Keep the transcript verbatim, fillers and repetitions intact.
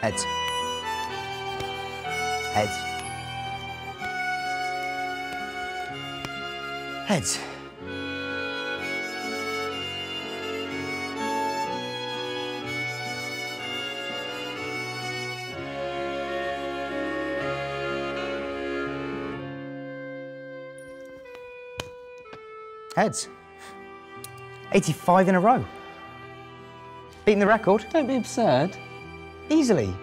Heads. Heads. Heads. Heads. eighty-five in a row. Beating the record. Don't be absurd. Easily.